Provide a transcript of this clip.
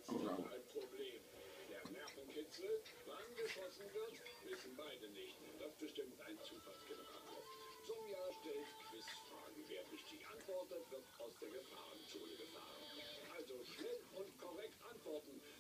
Kein Problem. Der Nervenkitzel, wann geschossen wird, wissen beide nicht. Das bestimmt ein Zufallsgenerator. Sonja stellt Quizfragen. Wer richtig antwortet, wird aus der Gefahrenzone gefahren. Also schnell und korrekt antworten.